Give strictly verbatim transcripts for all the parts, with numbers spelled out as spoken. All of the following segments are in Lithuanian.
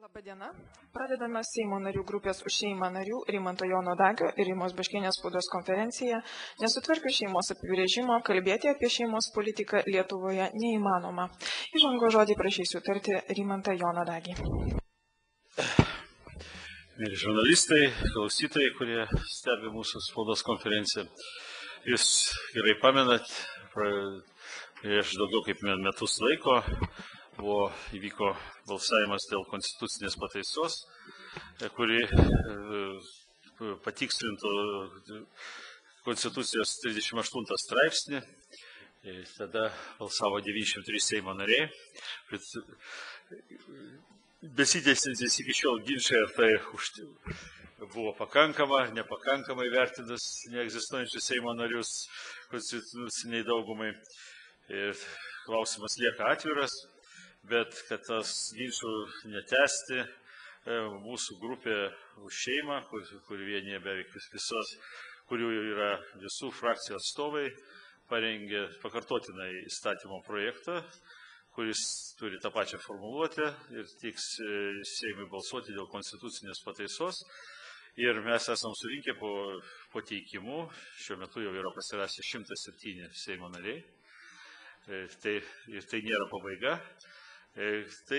Labadiena. Pradedame Seimo narių grupės už šeimą narių Rimanto Jono Dagio ir Rimos Baškienės spaudos konferenciją. Nesutvarkius šeimos apibrėžimo, kalbėti apie šeimos politiką Lietuvoje neįmanoma. Įžango žodį prašysiu tarti Rimantą Joną Dagį. Mėly žurnalistai, klausytojai, kurie stebi mūsų spaudos konferenciją. Jūs gerai pamenat, prieš daugiau kaip metus laiko buvo įvyko balsavimas dėl konstitucinės pataisos, kuri patikslintų Konstitucijos trisdešimt aštuntą straipsnį. Tada balsavo devyniasdešimt trys Seimo nariai. Besitęsiantis iki šiol ginčai, ar tai buvo pakankama, nepakankamai vertinus neegzistuojančius Seimo narius konstituciniai daugumai. Ir klausimas lieka atviras. Bet kad tas ginčų netęsti, mūsų grupė už šeimą, kur, kur vienyje beveik visos, kurių yra visų frakcijų atstovai, parengė pakartotinai įstatymo projektą, kuris turi tą pačią formuluotę ir tiks Seimui balsuoti dėl konstitucinės pataisos. Ir mes esam surinkę po, po teikimų, šiuo metu jau yra pasirašę šimtas septyni Seimo nariai. Tai, ir tai nėra pabaiga. Tai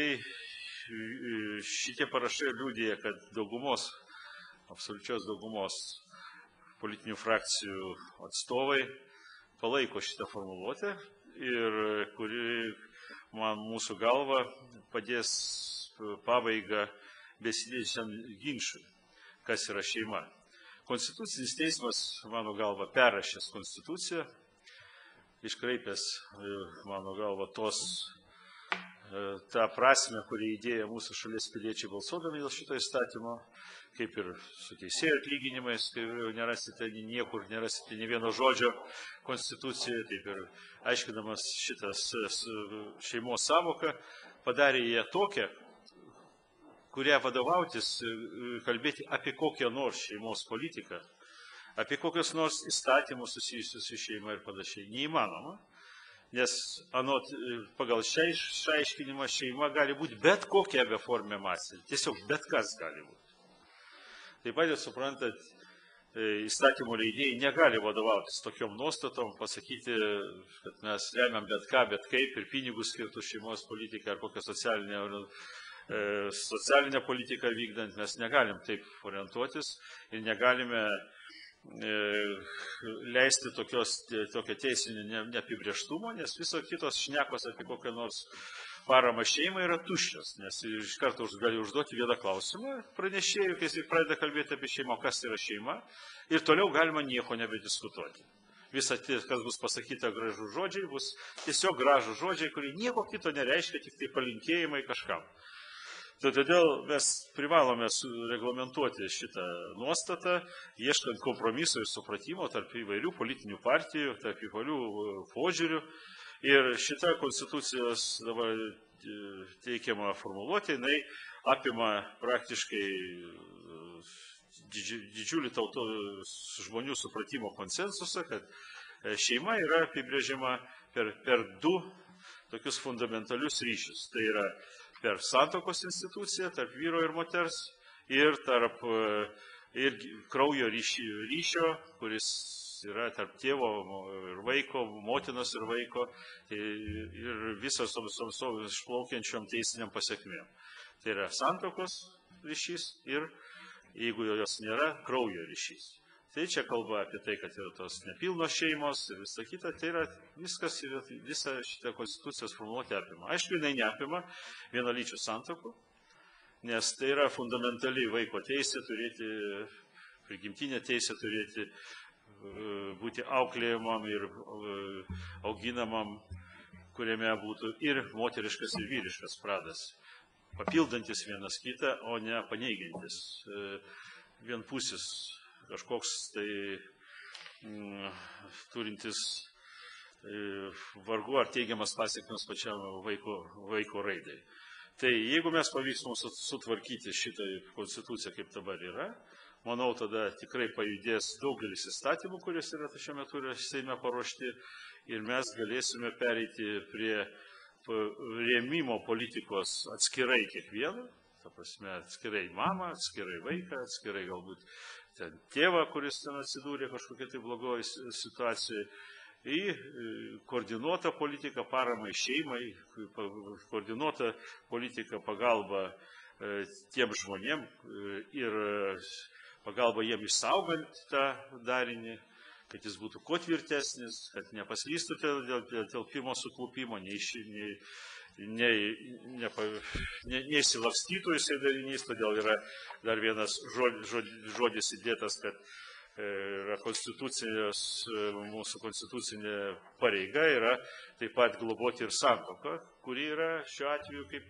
šitie parašai liudija, kad daugumos, absoliučios daugumos politinių frakcijų atstovai palaiko šitą formuluotę ir kuri man mūsų galva padės pabaigą besidėjusiam ginčui, kas yra šeima. Konstitucinis teismas, mano galva, perrašęs konstituciją, iškreipęs, mano galva, tos tą prasmę, kurį įdėjo mūsų šalies piliečiai balsuodami dėl šito įstatymo, kaip ir su teisėjų atlyginimais, kai jau nerasite niekur, nerasite nė vieno žodžio konstitucijoje, taip ir aiškinamas šitas šeimos sąvoką, padarė ją tokią, kurią vadovautis, kalbėti apie kokią nors šeimos politiką, apie kokios nors įstatymus susijusius su šeima ir panašiai, neįmanoma. Nes anot, pagal šią išaiškinimą šeima gali būti bet kokia beformė masė. Tiesiog bet kas gali būti. Taip pat, jūs suprantat, įstatymų leidėjai negali vadovautis tokiom nuostatom, pasakyti, kad mes remiam bet ką, bet kaip ir pinigus skirtų šeimos politiką ar kokią socialinę, socialinę politiką vykdant. Mes negalim taip orientuotis ir negalime leisti tokios, tokio teisinio neapibrėžtumo, nes viso kitos šnekos apie kokią nors paramą šeimai yra tuščios, nes iš karto gali užduoti vieną klausimą pranešėjui, kai jis pradeda kalbėti apie šeimą, kas yra šeima, ir toliau galima nieko nebediskutuoti. Visa tai, kas bus pasakyta gražų žodžiai, bus tiesiog gražų žodžiai, kurie nieko kito nereiškia, tik tai palinkėjimai kažkam. Todėl mes privalome reglamentuoti šitą nuostatą, ieškant kompromiso ir supratimo tarp įvairių politinių partijų, tarp įvairių požiūrių. Ir šita konstitucijos dabar teikiama formuluotė, jinai apima praktiškai didžiulį tautos žmonių supratimo konsensusą, kad šeima yra apibrėžiama per, per du tokius fundamentalius ryšius. Tai yra per santuokos instituciją, tarp vyro ir moters, ir tarp ir kraujo ryšio, ryšio, kuris yra tarp tėvo ir vaiko, motinos ir vaiko, ir visos visom išplaukiančiom teisiniam pasiekmėm. Tai yra santuokos ryšys ir, jeigu jos nėra, kraujo ryšys. Tai čia kalba apie tai, kad yra tos nepilnos šeimos ir visą kitą, tai yra viskas, visą šitą konstitucijos formuluotę apima. Aišku, jinai neapima vienalyčių santuokų, nes tai yra fundamentali vaiko teisė turėti, prigimtinė teisė turėti, būti auklėjamam ir auginamam, kuriame būtų ir moteriškas, ir vyriškas pradas, papildantis vienas kitą, o ne paneigiantis vienpusis kažkoks tai mm, turintis e, vargu ar teigiamas pasiekmes pačiam vaiko, vaiko raidai. Tai jeigu mes pavyks mums sutvarkyti šitą konstituciją, kaip dabar yra, manau, tada tikrai pajudės daugelis įstatymų, kuris yra šiuo metu Seime paruošti, ir mes galėsime pereiti prie rėmimo politikos atskirai kiekvieną, ta prasme, atskirai mamą, atskirai vaiką, atskirai galbūt ten tėvą, kuris ten atsidūrė kažkokia tai blogoji situacijoje, į koordinuotą politiką paramai šeimai, koordinuotą politiką pagalba tiem žmonėm ir pagalba jiem išsaugant tą darinį, kad jis būtų kuo tvirtesnis, kad nepaslystų dėl pirmo suklupimo, neįsilakstytų jisai darinys, todėl yra dar vienas žodis įdėtas, kad yra konstitucijos, mūsų konstitucinė pareiga yra taip pat globoti ir santuoką, kuri yra šiuo atveju kaip,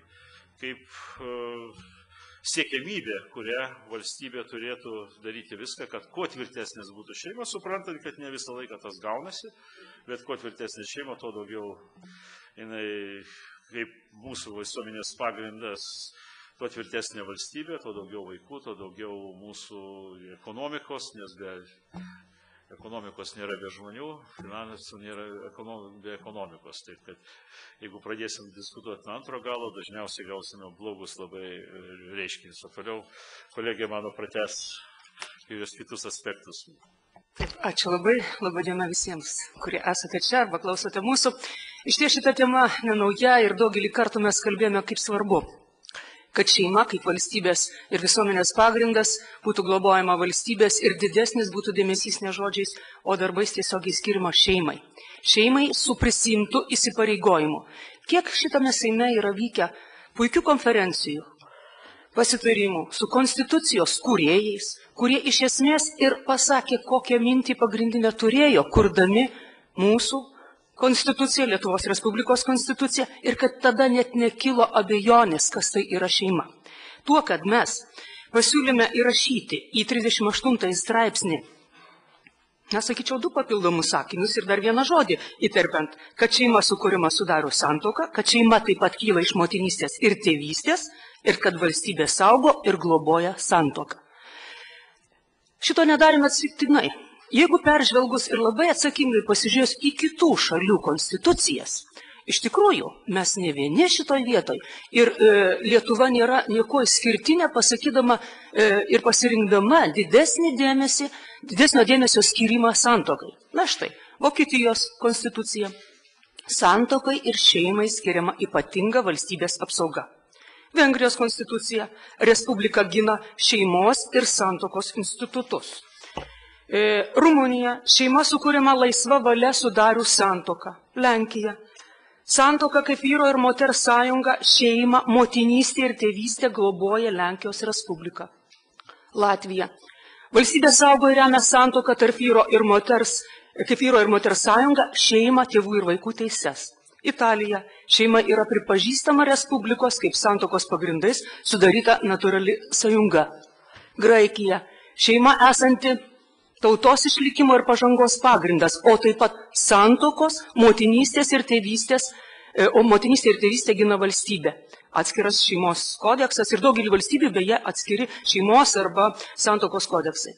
kaip siekiamybė, kurią valstybė turėtų daryti viską, kad kuo tvirtesnis būtų šeima, suprantant, kad ne visą laiką tas gaunasi, bet kuo tvirtesnis šeima, to daugiau jinai, kaip mūsų visuomenės pagrindas, tuo tvirtesnė valstybė, tuo daugiau vaikų, tuo daugiau mūsų ekonomikos, nes be ekonomikos nėra be žmonių, finansų nėra be ekonomikos. Taip kad jeigu pradėsim diskutuoti nuo antro galo, dažniausiai gausime blogus labai reiškinius. O toliau kolegė mano pratęs įvairius kitus aspektus. Taip, ačiū labai, laba diena visiems, kurie esate čia arba klausote mūsų. Iš ties šita tema nenauja ir daugelį kartų mes kalbėjome, kaip svarbu, kad šeima kaip valstybės ir visuomenės pagrindas būtų globojama valstybės ir didesnis būtų dėmesys ne žodžiais, o darbais tiesiogiai skirimo šeimai. Šeimai su prisiimtu įsipareigojimu. Kiek šitame Seime yra vykę puikių konferencijų, pasitarimų su konstitucijos kūrėjais, kurie iš esmės ir pasakė, kokią mintį pagrindinę turėjo, kurdami mūsų Konstitucija, Lietuvos Respublikos konstitucija, ir kad tada net nekilo abejonės, kas tai yra šeima. Tuo, kad mes pasiūlėme įrašyti į trisdešimt aštuntąjį straipsnį, aš sakyčiau, du papildomus sakinius ir dar vieną žodį įterpiant, kad šeima sukūrima sudaro santuoką, kad šeima taip pat kyla iš motinystės ir tėvystės ir kad valstybė saugo ir globoja santuoką. Šito nedarėme atsitiktinai. Jeigu peržvelgus ir labai atsakingai pasižiūrėjus į kitų šalių konstitucijas, iš tikrųjų mes ne vieni šitoj vietoj ir e, Lietuva nėra nieko išskirtinė, pasakydama e, ir pasirinkdama didesnį dėmesį, didesnio dėmesio skirimą santuokai. Na štai, Vokietijos konstitucija. Santuokai ir šeimai skiriama ypatinga valstybės apsauga. Vengrijos konstitucija. Respublika gina šeimos ir santuokos institutus. Rumunija, šeima sukūrima laisva valia sudarius santuoką. Lenkija, santuoka kaip vyro ir moters sąjunga, šeima, motinystė ir tėvystė globoja Lenkijos Respubliką. Latvija, valstybė saugo ir remia santuoką tarp vyro ir moters, kaip vyro ir moters sąjunga, šeima, tėvų ir vaikų teises. Italija, šeima yra pripažįstama Respublikos kaip santuokos pagrindais sudaryta natūrali sąjunga. Graikija, šeima esanti tautos išlikimo ir pažangos pagrindas, o taip pat santuokos, motinystės ir tėvystės, o motinystė ir tėvystė gina valstybė. Atskiras šeimos kodeksas ir daugelį valstybių beje atskiri šeimos arba santuokos kodeksai.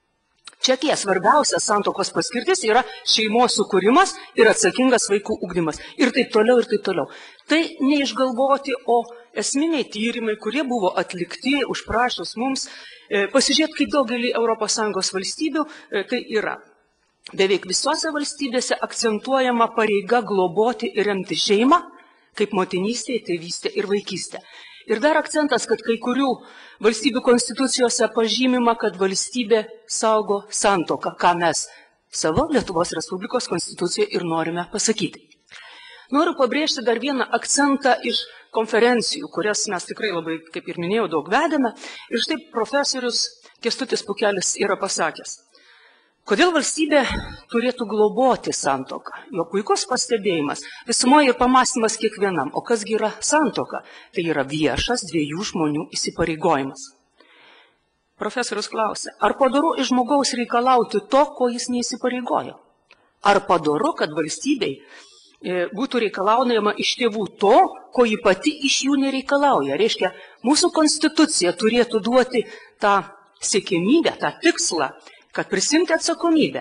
Čekija svarbiausias santuokos paskirtis yra šeimos sukūrimas ir atsakingas vaikų ugdymas. Ir taip toliau, ir taip toliau. Tai neišgalvoti, o esminiai tyrimai, kurie buvo atlikti, užprašus mums, pasižiūrėti, kaip daugelį Europos Sąjungos valstybių tai yra. Beveik visose valstybėse akcentuojama pareiga globoti ir remti šeimą, kaip motinystė, tėvystė ir vaikystė. Ir dar akcentas, kad kai kurių valstybių konstitucijose pažymima, kad valstybė saugo santuoką, ką mes savo Lietuvos Respublikos konstitucijoje ir norime pasakyti. Noriu pabrėžti dar vieną akcentą iš konferencijų, kurias mes tikrai labai, kaip ir minėjau, daug vedėme. Ir štai profesorius Kęstutis Pukelis yra pasakęs, kodėl valstybė turėtų globoti santuoką. Jo puikus pastebėjimas, visumoje ir pamąstymas kiekvienam. O kasgi yra santuoka? Tai yra viešas dviejų žmonių įsipareigojimas. Profesorius klausė, ar padoru iš žmogaus reikalauti to, ko jis neįsipareigojo? Ar padoru, kad valstybei būtų reikalaujama iš tėvų to, ko ji pati iš jų nereikalauja? Reiškia, mūsų konstitucija turėtų duoti tą siekimybę, tą tikslą, kad prisimti atsakomybę.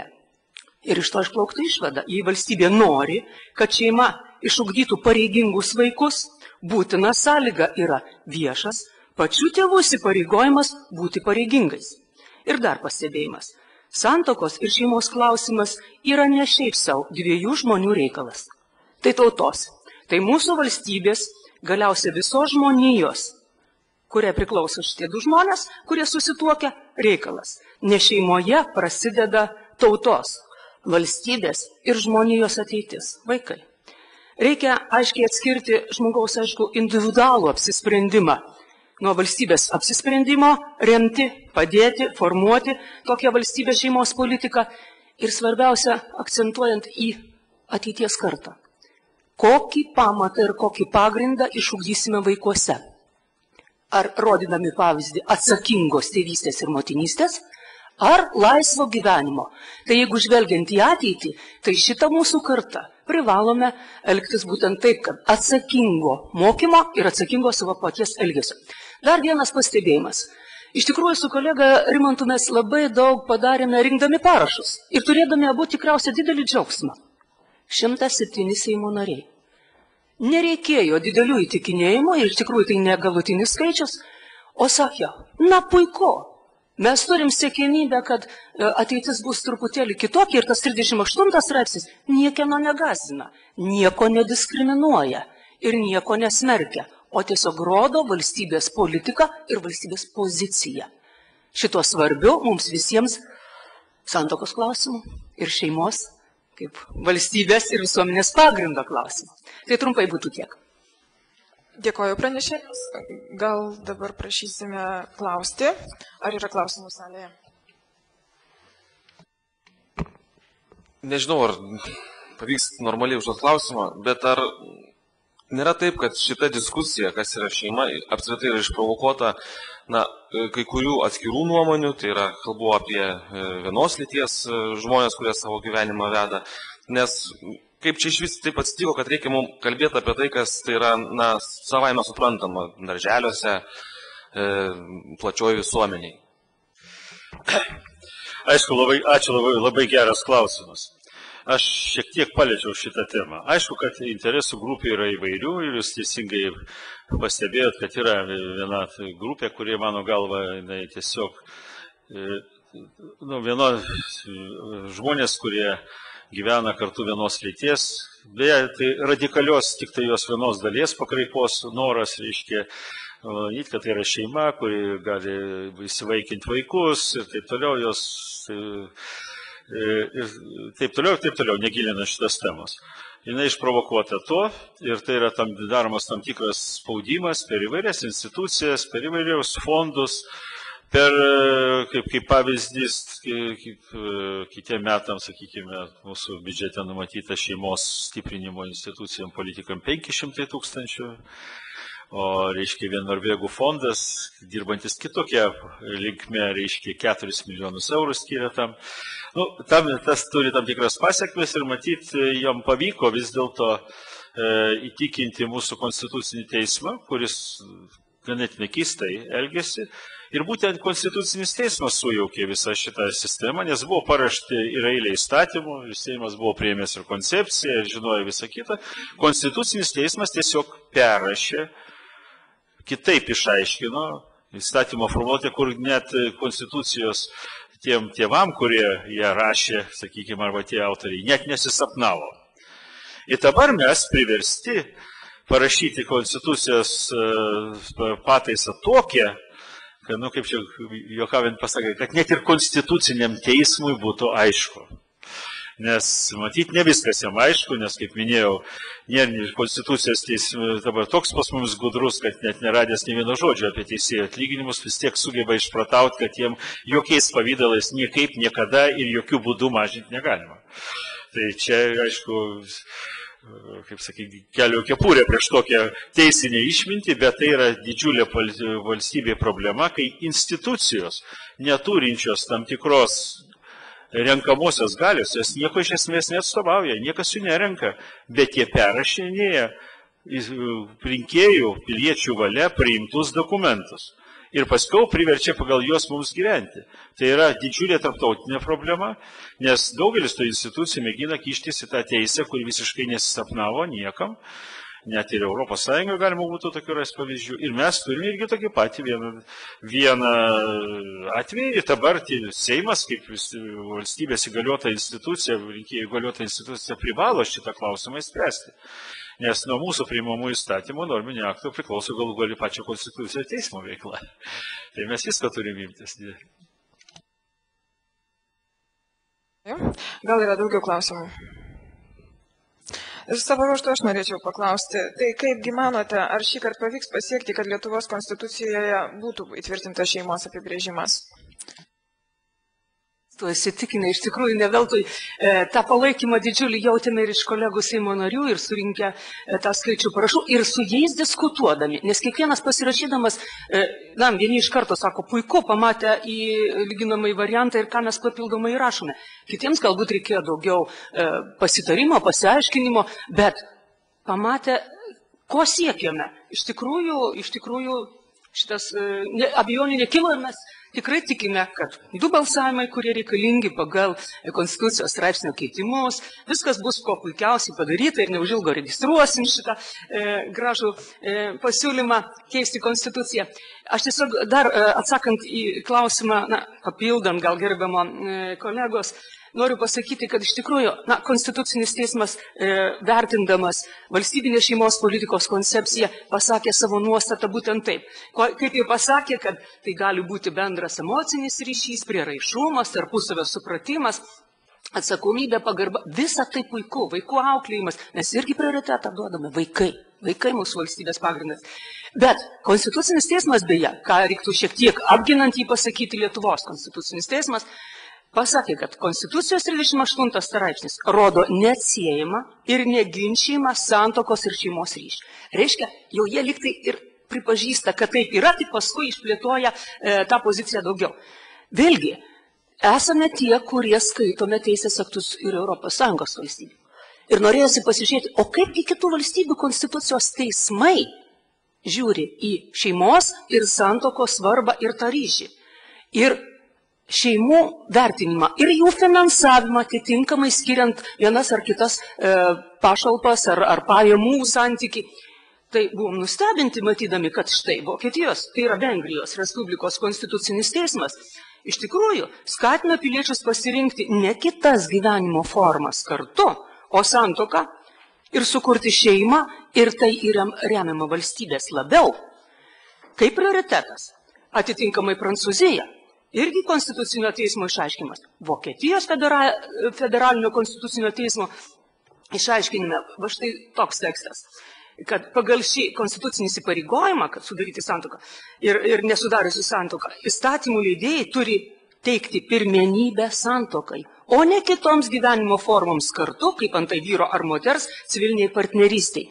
Ir iš to išplauktų išvada, jei valstybė nori, kad šeima išugdytų pareigingus vaikus, būtina sąlyga yra viešas pačių tėvų įsipareigojimas būti pareigingais. Ir dar pastebėjimas. Santuokos ir šeimos klausimas yra ne šiaip savo dviejų žmonių reikalas. Tai tautos, tai mūsų valstybės, galiausiai visos žmonijos, kurie priklauso šitie du žmonės, kurie susituokia reikalas. Ne šeimoje prasideda tautos, valstybės ir žmonijos ateitis, vaikai. Reikia aiškiai atskirti žmogaus, aišku, individualų apsisprendimą nuo valstybės apsisprendimo, remti, padėti, formuoti tokią valstybės šeimos politiką ir svarbiausia, akcentuojant į ateities kartą. Kokį pamatą ir kokį pagrindą išugdysime vaikuose? Ar rodydami pavyzdį atsakingos tėvystės ir motinystės, ar laisvo gyvenimo? Tai jeigu žvelgiant į ateitį, tai šitą mūsų kartą privalome elgtis būtent taip, kad atsakingo mokymo ir atsakingo savo paties elgesio. Dar vienas pastebėjimas. Iš tikrųjų, su kolega Rimantu mes labai daug padarėme rinkdami parašus ir turėdami abu tikriausiai didelį džiaugsmą. šimtas septyni Seimo nariai. Nereikėjo didelių įtikinėjimų ir iš tikrųjų tai negalutinis skaičius, o sakė, na puiku, mes turim siekiamybę, kad ateitis bus truputėlį kitokia ir tas trisdešimt aštuntas straipsnis niekieno negąsdina, nieko nediskriminuoja ir nieko nesmerkia, o tiesiog rodo valstybės politiką ir valstybės poziciją. Šito svarbiu mums visiems santuokos klausimų ir šeimos kaip valstybės ir visuomenės pagrindo klausimų. Tai trumpai būtų tiek. Dėkoju pranešėjams. Gal dabar prašysime klausti. Ar yra klausimų salėje? Nežinau, ar pavyks normaliai užduoti klausimą, bet ar nėra taip, kad šita diskusija, kas yra šeima, apskritai yra išprovokuota na, kai kurių atskirų nuomonių, tai yra kalbu apie vienos lyties žmonės, kurie savo gyvenimą veda, nes kaip čia iš vis taip atsitiko, kad reikia mums kalbėti apie tai, kas tai yra na, savaime suprantama darželiuose, e, plačioji visuomeniai. Aišku, labai, ačiū, labai, labai geras klausimas. Aš šiek tiek paliečiau šitą temą. Aišku, kad interesų grupė yra įvairių ir jūs teisingai pastebėjot, kad yra viena grupė, kurie mano galva jinai tiesiog nu, vieno, žmonės, kurie gyvena kartu vienos lyties. Beje, tai radikalios tik tai jos vienos dalies pakraipos noras, reiškia, manyti, kad tai yra šeima, kuri gali įsivaikinti vaikus ir taip toliau, jos ir taip toliau, ir taip toliau, negilina šitas temas. Jis išprovokuota to ir tai yra tam, daromas tam tikras spaudimas per įvairias institucijas, per įvairius fondus, per, kaip, kaip pavyzdys, kaip kitiem metams, sakykime, mūsų biudžete numatyta šeimos stiprinimo institucijom politikam penki šimtai tūkstančių, o, reiškia, vien Norvegų fondas, dirbantis kitokia linkme, reiškia, keturis milijonus eurų skiria tam. Nu, tam, tas turi tam tikras pasiekmes ir matyti, jam pavyko vis dėlto e, įtikinti mūsų konstitucinį teismą, kuris ganėtinai keistai elgėsi. Ir būtent konstitucinis teismas sujaukė visą šitą sistemą, nes buvo parašti ir eilė įstatymų, ir Seimas buvo priėmęs ir koncepciją, ir žinojo visą kitą. Konstitucinis teismas tiesiog perrašė, kitaip išaiškino įstatymo formuluotę, kur net konstitucijos tiem tėvam, kurie ją rašė, sakykime, arba tie autoriai, net nesisapnavo. Ir dabar mes priversti parašyti konstitucijos pataisą tokią, kad, nu, kaip čia juokaujant pasakė, kad net ir konstituciniam teismui būtų aišku. Nes, matyt, ne viskas jam aišku, nes, kaip minėjau, nėra konstitucijos teismas dabar toks pas mums gudrus, kad net neradęs ne vieno žodžio apie teisėjų atlyginimus, vis tiek sugeba išpratauti, kad jiem jokiais pavydalais niekaip, niekada ir jokių būdų mažinti negalima. Tai čia, aišku, kaip sakyti, kelio kepurė prieš tokią teisinę išmintį, bet tai yra didžiulė valstybė problema, kai institucijos neturinčios tam tikros renkamosios galios, jos nieko iš esmės neatstovauja, niekas jų nerenka, bet jie perrašinėja rinkėjų, piliečių valia priimtus dokumentus ir paskiau priverčia pagal juos mums gyventi. Tai yra didžiulė tarptautinė problema, nes daugelis tų institucijų mėgina kištis į tą teisę, kur visiškai nesisapnavo niekam. net ir Europos Sąjungoje galima būtų tokių rasti pavyzdžių. Ir mes turime irgi tokį patį vieną, vieną atvejį. Dabar Seimas, kaip valstybės įgaliota institucija, rinkėjų įgaliota institucija, privalo šitą klausimą įspręsti. Nes nuo mūsų priimamų įstatymų norminių aktų priklauso galų gali pačio konstitucijos teismo veikla. Tai mes viską turime imtis. Gal yra daugiau klausimų? Savo ruožtu aš norėčiau paklausti, tai kaipgi manote, ar šį kartą pavyks pasiekti, kad Lietuvos konstitucijoje būtų įtvirtintas šeimos apibrėžimas? Tu įsitikinai, iš tikrųjų ne veltui e, tą palaikymą didžiulį jautėme ir iš kolegų Seimo narių ir surinkę e, tą skaičių parašų ir su jais diskutuodami, nes kiekvienas pasirašydamas, e, na, vieni iš karto sako, puiku, pamatę į lyginamąjį variantą ir ką mes papildomai įrašome. Kitiems galbūt reikėjo daugiau e, pasitarimo, pasiaiškinimo, bet pamatę, ko siekėme. Iš tikrųjų, iš tikrųjų šitas e, ne, abejonių nekilo ir mes tikrai tikime, kad du balsavimai, kurie reikalingi pagal konstitucijos straipsnio keitimus, viskas bus kuo puikiausiai padaryta ir neužilgo registruosim šitą e, gražų e, pasiūlymą keisti konstituciją. Aš tiesiog dar e, atsakant į klausimą, na, papildant gal gerbiamo e, kolegos, noriu pasakyti, kad iš tikrųjų, na, Konstitucinis teismas e, vertindamas valstybinės šeimos politikos koncepciją pasakė savo nuostatą būtent taip. Ko, kaip ir pasakė, kad tai gali būti bendras emocinis ryšys, prieraišumas, tarpusavio supratimas, atsakomybė, pagarba, visa tai puiku, vaikų auklėjimas, mes irgi prioritetą duodame vaikai. Vaikai mūsų valstybės pagrindas. Bet Konstitucinis teismas beje, ką reiktų šiek tiek apginant jį pasakyti Lietuvos Konstitucinis teismas, pasakė, kad Konstitucijos trisdešimt aštuntas straipsnis rodo neatsiejamą ir neginčijamą santuokos ir šeimos ryšį. Reiškia, jau jie liktai ir pripažįsta, kad taip yra, tik paskui išplėtoja e, tą poziciją daugiau. Vėlgi, esame tie, kurie skaitome teisės aktus ir Europos Sąjungos valstybių. Ir norėjusi pasižiūrėti, o kaipgi kitų valstybių konstitucijos teismai žiūri į šeimos ir santuokos svarbą ir tą ryšį. Ir šeimų vertinimą ir jų finansavimą atitinkamai skiriant vienas ar kitas e, pašalpas ar, ar pajamų santykį. Tai buvom nustebinti matydami, kad štai Vokietijos, tai yra Vengrijos Respublikos konstitucinis teismas, iš tikrųjų skatina piliečius pasirinkti ne kitas gyvenimo formas kartu, o santuoką ir sukurti šeimą ir tai yra remiama valstybės labiau. Kaip prioritetas, atitinkamai Prancūzija. Irgi konstitucinio teismo išaiškinimas. Vokietijos federa, federalinio konstitucinio teismo išaiškinime, va štai toks tekstas, kad pagal šį konstitucinį įsipareigojimą, kad sudaryti santuoką ir, ir nesudariusi santuoką, įstatymų leidėjai turi teikti pirmenybę santuokai, o ne kitoms gyvenimo formoms kartu, kaip antai vyro ar moters civiliniai partnerystiai.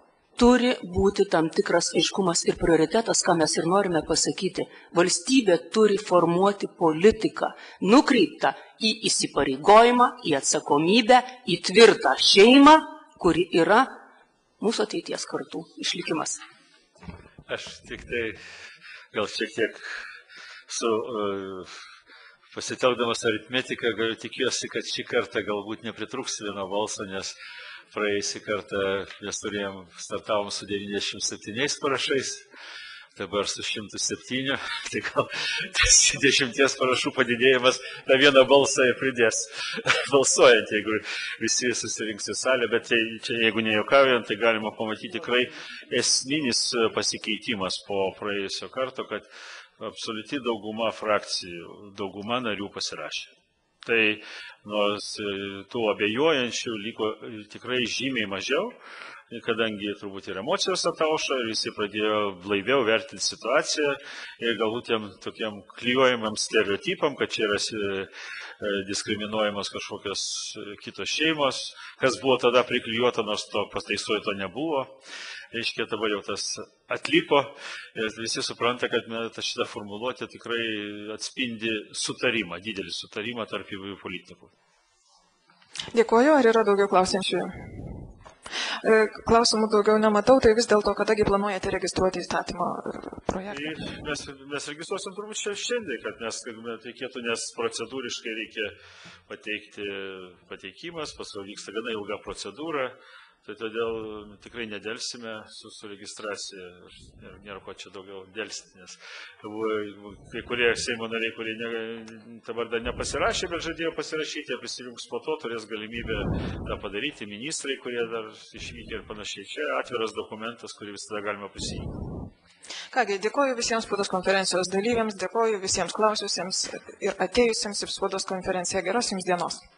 Turi būti tam tikras aiškumas ir prioritetas, ką mes ir norime pasakyti. Valstybė turi formuoti politiką, nukreiptą į įsipareigojimą, į atsakomybę, į tvirtą šeimą, kuri yra mūsų ateities kartų išlikimas. Aš tik tai gal šiek tiek su uh, pasitelkdamas aritmetiką, galiu tikiuosi, kad šį kartą galbūt nepritruks vieno balso, nes praėjusį kartą mes turėjom, startavom su devyniasdešimt septyniais parašais, dabar su šimtu septyniu, tai gal tas dešimties parašų padidėjimas tą vieną balsą pridės balsuojant, jeigu visi susirinks į salę, bet tai, čia, jeigu nejuokaujant, tai galima pamatyti tikrai esminis pasikeitimas po praėjusio karto, kad absoliuti dauguma frakcijų, dauguma narių pasirašė. Tai nors tų abejojančių liko tikrai žymiai mažiau, kadangi turbūt ir emocijos ataušo ir visi pradėjo blaiviau vertinti situaciją ir galbūt tiem tokiam klijuojamam stereotipam, kad čia yra diskriminuojamos kažkokios kitos šeimos, kas buvo tada priklijuota, nors to pataisoje to nebuvo. Reiškia, dabar jau tas atliko ir visi supranta, kad šitą formuluotę tikrai atspindi sutarimą, didelį sutarimą tarp įvairių politikų. Dėkuoju, ar yra daugiau klausiančių? Klausimų daugiau nematau, tai vis dėlto, kadagi planuojate registruoti įstatymo projektą? Tai mes, mes registruosim turbūt šiandien, kad mes reikėtų, nes procedūriškai reikia pateikti pateikimas, paskui vyksta gana ilga procedūra. Tai todėl tikrai nedelsime su, su registracija ir nėra ko čia daugiau delsti, nes kai kurie Seimo nariai, kurie ne, dabar dar nepasirašė, bet žadėjo pasirašyti, jie prisijungs po to, turės galimybę tą padaryti, ministrai, kurie dar išvykę ir panašiai. Čia atviras dokumentas, kurį visada galima prisijungti. Kągi, dėkoju visiems spaudos konferencijos dalyviams, dėkoju visiems klausiusiems ir atėjusiems į spaudos konferenciją. Geros jums dienos.